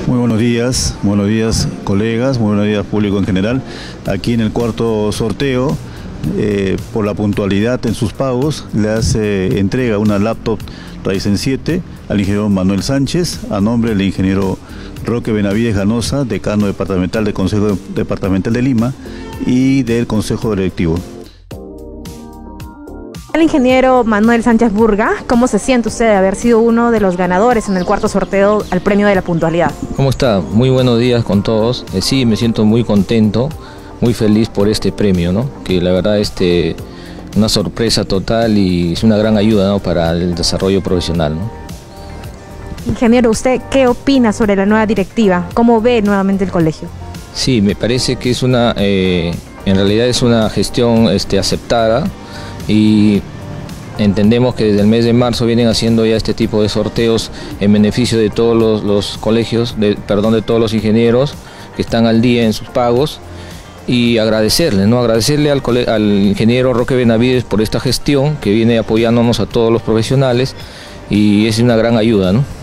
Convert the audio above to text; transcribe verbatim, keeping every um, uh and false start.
Muy buenos días, buenos días colegas, muy buenos días público en general. Aquí en el cuarto sorteo, eh, por la puntualidad en sus pagos, le hace entrega una laptop Ryzen siete al ingeniero Manuel Sánchez, a nombre del ingeniero Roque Benavides Ganosa, decano departamental del Consejo Departamental de Lima y del Consejo Directivo. El ingeniero Manuel Sánchez Burga, ¿cómo se siente usted de haber sido uno de los ganadores en el cuarto sorteo al premio de la puntualidad? ¿Cómo está? Muy buenos días con todos. Eh, sí, me siento muy contento, muy feliz por este premio, ¿no? Que la verdad este una sorpresa total y es una gran ayuda, ¿no?, para el desarrollo profesional, ¿no? Ingeniero, ¿usted qué opina sobre la nueva directiva? ¿Cómo ve nuevamente el colegio? Sí, me parece que es una, eh, en realidad es una gestión este, aceptada, y entendemos que desde el mes de marzo vienen haciendo ya este tipo de sorteos en beneficio de todos los, los colegios, de, perdón, de todos los ingenieros que están al día en sus pagos, y agradecerle, ¿no? agradecerle al, al ingeniero Roque Benavides por esta gestión que viene apoyándonos a todos los profesionales, y es una gran ayuda, ¿no?